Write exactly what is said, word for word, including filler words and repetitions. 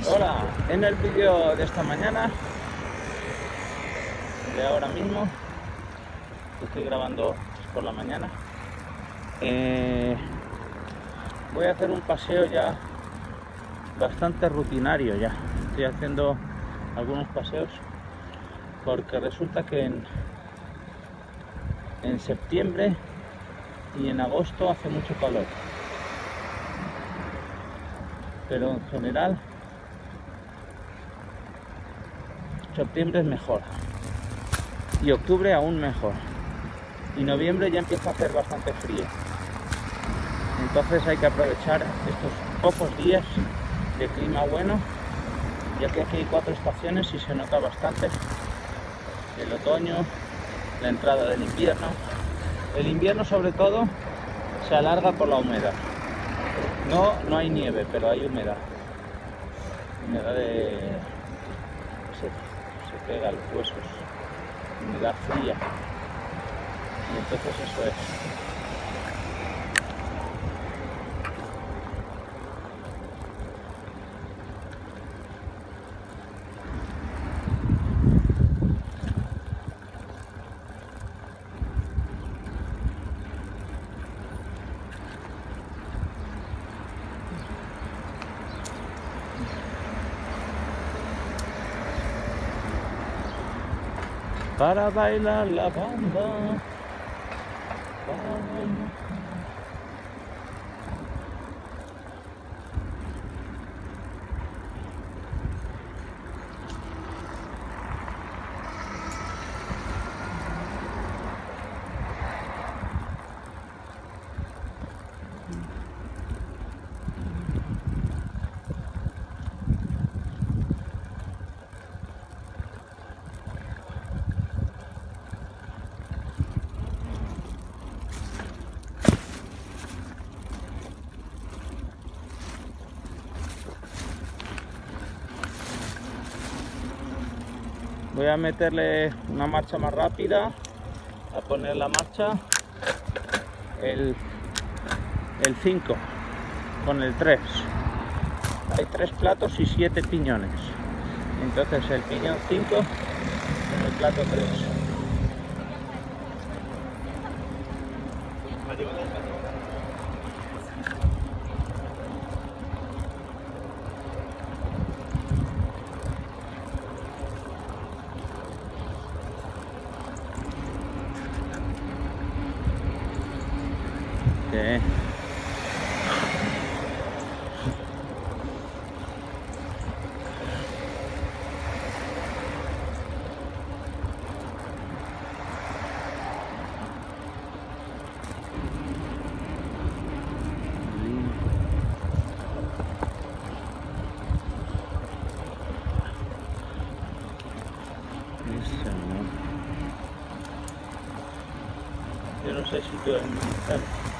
Hola, en el vídeo de esta mañana, de ahora mismo, que estoy grabando por la mañana, eh, voy a hacer un paseo ya bastante rutinario ya. Estoy haciendo algunos paseos porque resulta que en, en septiembre y en agosto hace mucho calor, pero en general septiembre es mejor y octubre aún mejor, y noviembre ya empieza a hacer bastante frío. Entonces hay que aprovechar estos pocos días de clima bueno, ya que aquí hay cuatro estaciones y se nota bastante el otoño, la entrada del invierno. El invierno sobre todo se alarga por la humedad. No, no hay nieve, pero hay humedad. Humedad de... se, se pega a los huesos. Humedad fría. Y entonces eso es. Para bailar la bamba, para bailar. Voy a meterle una marcha más rápida, a poner la marcha el, el cinco con el tres. Hay tres platos y siete piñones. Entonces el piñón cinco con el plato tres. Okay. Yo no sé si tú eres